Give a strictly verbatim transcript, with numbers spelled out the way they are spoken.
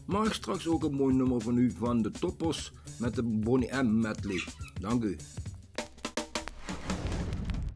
Mag ik straks ook een mooi nummer van u van de Toppers met de Bonnie M medley. Dank u.